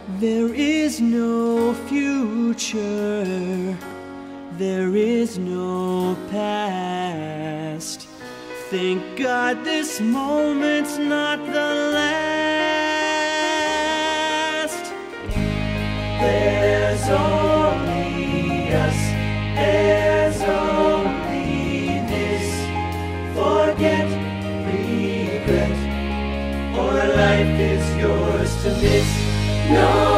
There is no future, there is no past. Thank God this moment's not the last. There's only us, there's only this. Forget, regret, or life is yours to miss. No.